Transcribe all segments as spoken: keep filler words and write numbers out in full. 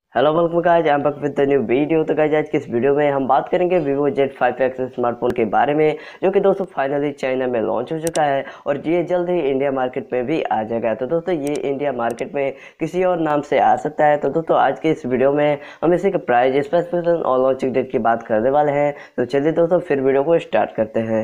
Hello welcome guys, I am back with the new video. तो guys आज की इस वीडियो में हम बात करेंगे Vivo Z five X smartphone के बारे में, जो कि दोस्तों फाइनली चाइना में लॉन्च हो चुका है और ये जल्द ही इंडिया मार्केट में भी आ जाएगा। तो दोस्तों ये इंडिया मार्केट में किसी और नाम से आ सकता है। तो दोस्तों आज के इस वीडियो में हम इसी का प्राइस, स्पेसिफिकेशन और लॉन्चिंग डेट की बात करने वाले हैं। तो चलिए दोस्तों फिर वीडियो को स्टार्ट करते हैं।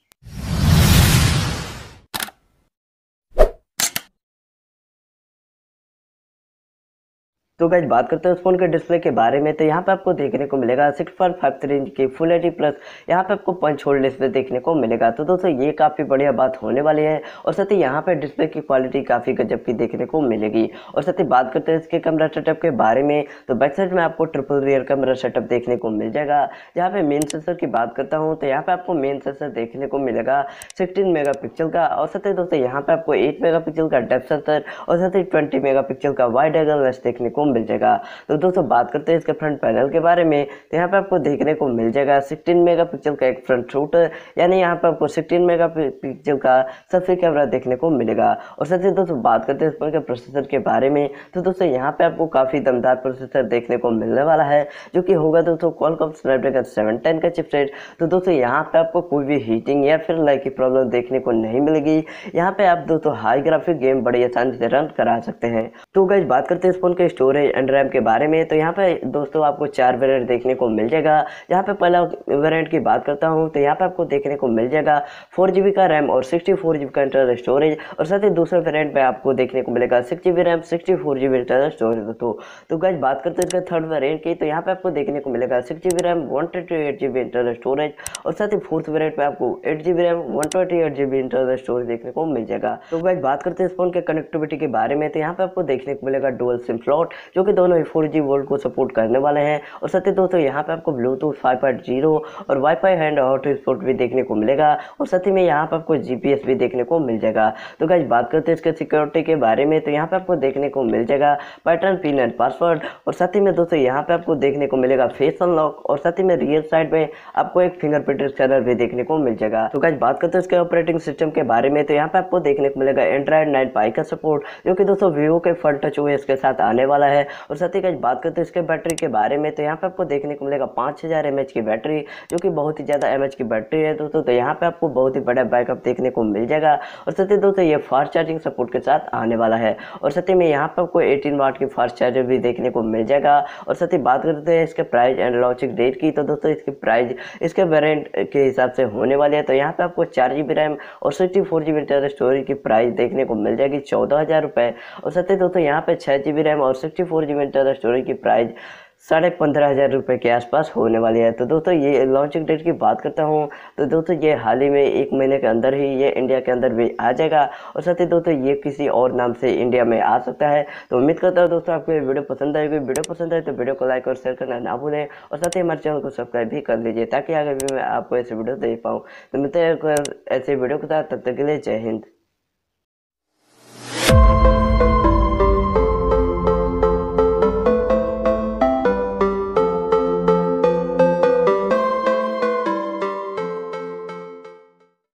तो गाइस बात करते हैं उस फोन के डिस्प्ले के बारे में। तो यहाँ पे आपको देखने को मिलेगा six point five three inch की फुल एच डी प्लस यहाँ पे आपको पंच होल डिस्प्ले देखने को मिलेगा। तो दोस्तों ये काफ़ी बढ़िया बात होने वाली है और साथ ही यहाँ पे डिस्प्ले की क्वालिटी काफ़ी गजब की देखने को मिलेगी। और साथ ही बात करते हैं इसके कैमरा सेटअप के बारे में। तो बैक साइड में आपको ट्रिपल रियर कैमरा सेटअप देखने को मिल जाएगा। जहाँ पे मेन सेंसर की बात करता हूँ तो यहाँ पे आपको मेन सेंसर देखने को मिलेगा सिक्सटीन मेगा पिक्सल का। और साथ ही दोस्तों यहाँ पे आपको एट मेगा पिक्सल का डेप्थ सेंसर और साथ ही ट्वेंटी मेगा पिक्सल का वाइड एंगल लेंस देखने को मिल जाएगा। तो दोस्तों बात करते हैं इसके फ्रंट पैनल के बारे में। तो यहाँ पे आपको देखने को मिल जाएगा सिक्सटीन मेगापिक्सल का एक फ्रंट शूटर, यानी यहाँ पे आपको सिक्सटीन मेगापिक्सल का सेल्फी कैमरा देखने को मिलेगा। और साथ ही दोस्तों बात करते हैं इस फोन के प्रोसेसर के बारे में। तो दोस्तों यहाँ पे आपको काफ़ी दमदार प्रोसेसर देखने को मिलने वाला है, जो कि होगा दोस्तों क्वालकॉम स्नैपड्रैगन सेवन टेन का चिपसेट। तो दोस्तों यहाँ पे आपको कोई भी हीटिंग या फिर लाइक की प्रॉब्लम देखने को नहीं मिलेगी। यहाँ पे आप दोस्तों हाई ग्राफिक गेम बड़ी आसानी से रन करा सकते हैं। तो गाइस बात करते हैं इस फोन के स्टोरेज एंड रैम के बारे में। तो यहाँ पे दोस्तों आपको चार वेरिएंट देखने को मिल जाएगा। यहाँ पे पहला वेरिएंट की बात करता हूँ तो यहाँ पे आपको देखने को मिल जाएगा फोर जीबी का रैम और सिक्सटी फोर जीबी का इंटरनल स्टोरेज। और साथ ही दूसरे वेरिएंट पे आपको देखने को मिलेगा six GB RAM sixty four GB internal storage. दोस्तों तो गाइस बात करते हैं इसका थर्ड वेरिएंट की। तो यहाँ पे आपको देखने को मिलेगा six GB RAM one twenty eight GB internal storage. और साथ ही फोर्थ वेरिएंट पे आपको eight GB RAM one twenty eight GB internal storage देखने को मिल जाएगा। तो गाइस बात करते हैं इस फोन के कनेक्टिविटी के बारे में। तो यहाँ पे आपको देखने को मिलेगा डुअल सिम स्लॉट, जो कि दोनों फोर जी वोल्ट को सपोर्ट करने वाले हैं। और साथ ही दोस्तों यहाँ पे आपको ब्लूटूथ फाइव पॉइंट ज़ीरो और वाईफाई हैंड हॉटस्पॉट भी देखने को मिलेगा। और साथ ही में यहाँ पे आपको जीपीएस भी देखने को मिल जाएगा। तो गाइस बात करते हैं इसके सिक्योरिटी के बारे में। तो यहाँ पे आपको देखने को मिल जाएगा पैटर्न पिन एंड पासवर्ड। और साथ ही में दोस्तों यहाँ पे आपको देखने को मिलेगा फेस अनलॉक। और साथ ही में रियर साइड में आपको एक फिंगरप्रिंट स्कैनर भी देखने को मिल जाएगा। तो गाइस बात करते हैं इसके ऑपरेटिंग सिस्टम के बारे में। तो यहाँ पे आपको देखने को मिलेगा एंड्रॉइड नाइन पाई का सपोर्ट, जो कि दोस्तों वीवो के फ्रंट टच ओएस के साथ आने वाला है। और साथ ही गाइस बात करते हैं इसके बैटरी के बारे में। तो यहाँ पे आपको देखने को मिलेगा पाँच हज़ार एम एच की बैटरी, जो कि बहुत ही ज़्यादा एम एच की बैटरी है दोस्तों। तो यहाँ पे आपको बहुत ही बड़ा बैकअप देखने को मिल जाएगा। और साथ ही दोस्तों ये फास्ट चार्जिंग सपोर्ट के साथ आने वाला है। और साथ ही में यहाँ पे आपको एटीन वाट की फास्ट चार्जर भी देखने को मिल जाएगा। और साथ ही बात करते हैं इसके प्राइस एंड लॉन्चिंग डेट की। तो दोस्तों इसकी प्राइस इसके वेरिएंट के हिसाब से होने वाली है। तो यहाँ पे आपको चार जी बी रैम और sixty four G B internal storage की प्राइस देखने को मिल जाएगी चौदह हज़ार रुपये। और साथ ही दोस्तों यहाँ पे छः जी बी रैम और sixty four G B internal storage की प्राइस साढ़े पंद्रह हज़ार रुपये के आसपास होने वाली है। तो दोस्तों ये लॉन्चिंग डेट की बात करता हूँ तो दोस्तों ये हाल ही में एक महीने के अंदर ही ये इंडिया के अंदर भी आ जाएगा। और साथ ही दोस्तों ये किसी और नाम से इंडिया में आ सकता है। तो उम्मीद करता हूँ दोस्तों आपको ये वीडियो पसंद आएगी। वीडियो पसंद आए तो वीडियो को लाइक और शेयर करना ना भूलें। और साथ ही हमारे चैनल को सब्सक्राइब भी कर लीजिए, ताकि आगे भी मैं आपको ऐसे वीडियो दे पाऊँ। तो मिलते हैं ऐसे वीडियो के साथ, तब तक के लिए जय हिंद।